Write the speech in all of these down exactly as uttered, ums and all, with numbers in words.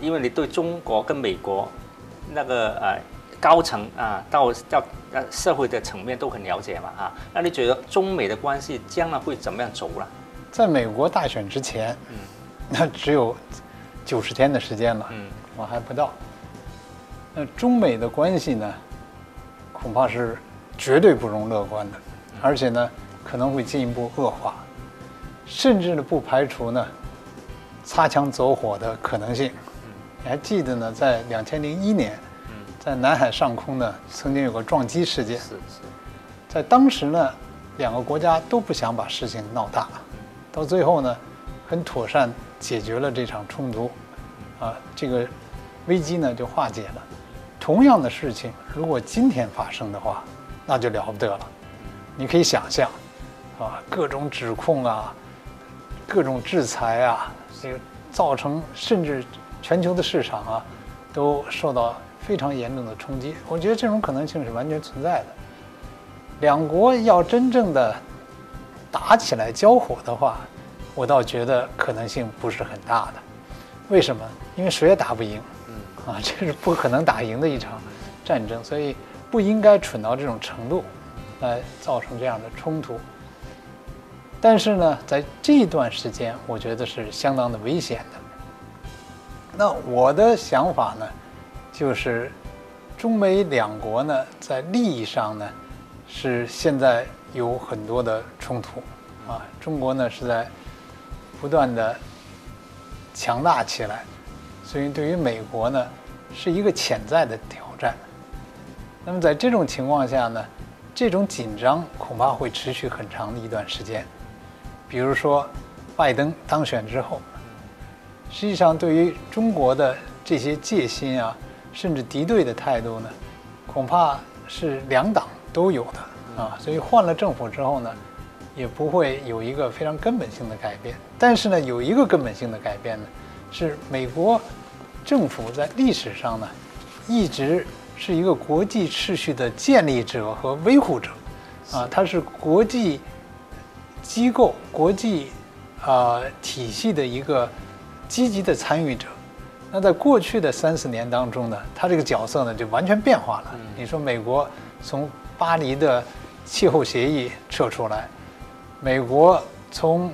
因为你对中国跟美国那个呃高层啊到到呃社会的层面都很了解嘛啊，那你觉得中美的关系将来会怎么样走了？ 在美国大选之前，嗯，那只有九十天的时间了，嗯，我还不到。那中美的关系呢，恐怕是绝对不容乐观的，而且呢，可能会进一步恶化，甚至呢，不排除呢，擦枪走火的可能性。你还记得呢，在两千零一年，在南海上空呢，曾经有个撞击事件。 是是， 在当时呢，两个国家都不想把事情闹大，到最后呢，很妥善解决了这场冲突，啊，这个危机呢就化解了。同样的事情，如果今天发生的话，那就了不得了。你可以想象，啊，各种指控啊，各种制裁啊，这个造成甚至全球的市场啊，都受到非常严重的冲击。我觉得这种可能性是完全存在的。两国要真正的打起来交火的话，我倒觉得可能性不是很大的。为什么？因为谁也打不赢。啊，这是不可能打赢的一场战争，所以不应该蠢到这种程度，来造成这样的冲突。但是呢，在这一段时间，我觉得是相当的危险的。那我的想法呢，就是中美两国呢，在利益上呢，是现在有很多的冲突啊。中国呢是在不断的强大起来。所以对于美国呢，是一个潜在的挑战。那么在这种情况下呢，这种紧张恐怕会持续很长的一段时间。比如说，拜登当选之后，实际上对于中国的这些戒心啊，甚至敌对的态度呢，恐怕是两党都有的啊。所以换了政府之后呢，也不会有一个非常根本性的改变。但是呢，有一个根本性的改变呢，是美国政府在历史上呢，一直是一个国际秩序的建立者和维护者，啊，它是国际机构、国际啊、呃、体系的一个积极的参与者。那在过去的三四年当中呢，它这个角色呢就完全变化了。你说美国从巴黎的气候协议撤出来，美国从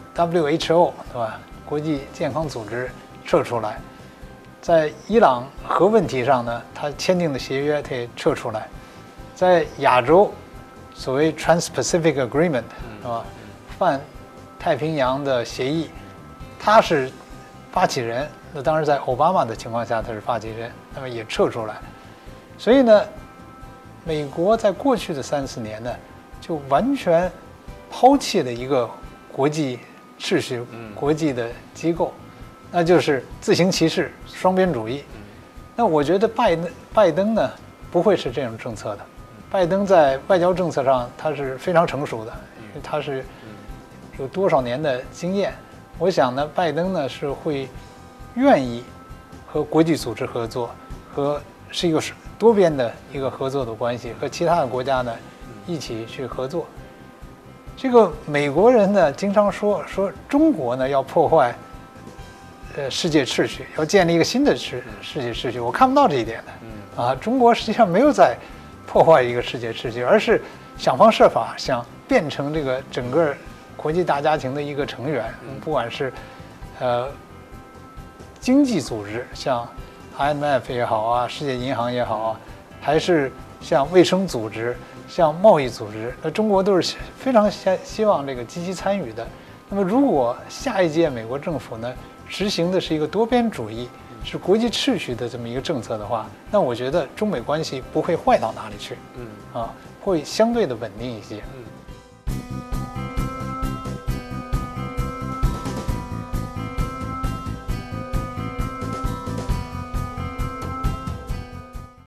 W H O 对吧？国际健康组织撤出来，在伊朗核问题上呢，他签订的协约他也撤出来，在亚洲所谓 Trans-Pacific Agreement 是吧？泛太平洋的协议，他是发起人，那当然在奥巴马的情况下他是发起人，那么也撤出来。所以呢，美国在过去的三四年呢，就完全抛弃了一个国际秩序、国际的机构，那就是自行其是、双边主义。那我觉得拜登拜登呢不会是这种政策的。拜登在外交政策上他是非常成熟的，因为他是有多少年的经验。我想呢，拜登呢是会愿意和国际组织合作，和是一个多边的一个合作的关系，和其他的国家呢一起去合作。这个美国人呢经常说说中国呢要破坏呃世界秩序，要建立一个新的世世界秩序，我看不到这一点的。啊，中国实际上没有在破坏一个世界秩序，而是想方设法想变成这个整个国际大家庭的一个成员，不管是呃经济组织，像 I M F 也好啊，世界银行也好啊，还是像卫生组织、像贸易组织，那中国都是非常希希望这个积极参与的。那么，如果下一届美国政府呢实行的是一个多边主义，是国际秩序的这么一个政策的话，那我觉得中美关系不会坏到哪里去，嗯啊，会相对的稳定一些。嗯。